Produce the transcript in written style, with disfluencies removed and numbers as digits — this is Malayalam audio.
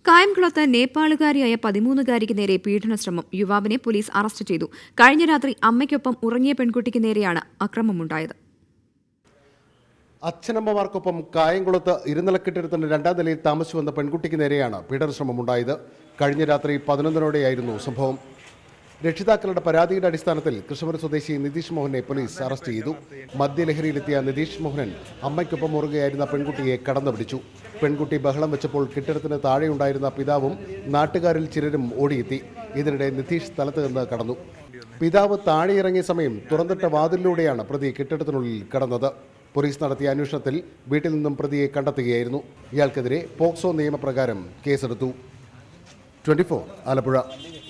കായംകുളത്ത് നേപ്പാളുകാരിയായ 13-കാരിക്ക് നേരെ പീഡനശ്രമം. യുവാവിനെ പോലീസ് അറസ്റ്റ് ചെയ്തു. കഴിഞ്ഞ രാത്രി അമ്മയ്ക്കൊപ്പം ഉറങ്ങിയ പെൺകുട്ടിക്ക് നേരെയാണ് അക്രമമുണ്ടായത്. അച്ഛനമ്മമാർക്കൊപ്പം കായംകുളത്ത് ഇരുനിലക്കെട്ടിടത്തിന്റെ 2ാം നിലയിൽ താമസിച്ചു വന്ന പെൺകുട്ടിക്ക് നേരെയാണ് പീഡനശ്രമമുണ്ടായത്. കഴിഞ്ഞ രാത്രി 11-ഓടെയായിരുന്നു സംഭവം. രക്ഷിതാക്കളുടെ പരാതിയുടെ അടിസ്ഥാനത്തിൽ കൃഷ്ണപുരം സ്വദേശി നിതീഷ് മോഹനെ പോലീസ് അറസ്റ്റ് ചെയ്തു. മദ്യലഹരിയിലെത്തിയ നിതീഷ് മോഹനൻ അമ്മയ്ക്കൊപ്പം ഉറങ്ങുകയായിരുന്ന പെൺകുട്ടിയെ കടന്നുപിടിച്ചു. പെൺകുട്ടി ബഹളം വെച്ചപ്പോൾ കെട്ടിടത്തിന് താഴെയുണ്ടായിരുന്ന പിതാവും നാട്ടുകാരിൽ ചിലരും ഓടിയെത്തി. ഇതിനിടെ നിതീഷ് സ്ഥലത്ത് നിന്ന് കടന്നു. പിതാവ് താഴെയിറങ്ങിയ സമയം തുറന്നിട്ട വാതിലിലൂടെയാണ് പ്രതി കെട്ടിടത്തിനുള്ളിൽ കടന്നത്. പോലീസ് നടത്തിയ അന്വേഷണത്തിൽ വീട്ടിൽ നിന്നും പ്രതിയെ കണ്ടെത്തുകയായിരുന്നു. ഇയാൾക്കെതിരെ പോക്സോ നിയമപ്രകാരം കേസെടുത്തു. 24 ആലപ്പുഴ.